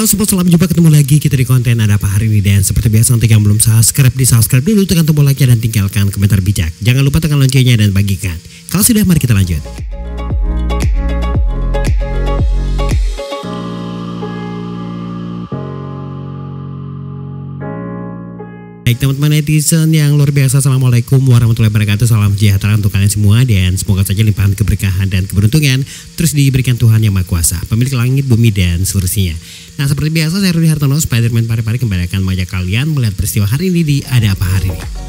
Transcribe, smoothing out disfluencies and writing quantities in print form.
Halo sobat, selamat jumpa, ketemu lagi kita di konten Ada Apa Hari Ini. Dan seperti biasa untuk yang belum subscribe, di subscribe dulu, tekan tombol like dan tinggalkan komentar bijak. Jangan lupa tekan loncengnya dan bagikan. Kalau sudah, mari kita lanjut. Baik teman-teman netizen yang luar biasa, assalamualaikum warahmatullahi wabarakatuh. Salam sejahtera untuk kalian semua dan semoga saja limpahan keberkahan dan keberuntungan terus diberikan Tuhan Yang Maha Kuasa, pemilik langit, bumi dan seluruhnya. Nah seperti biasa, saya Rudi Hartono, Spiderman Pari-Pari kembali akan mengajak kalian melihat peristiwa hari ini di Ada Apa Hari Ini.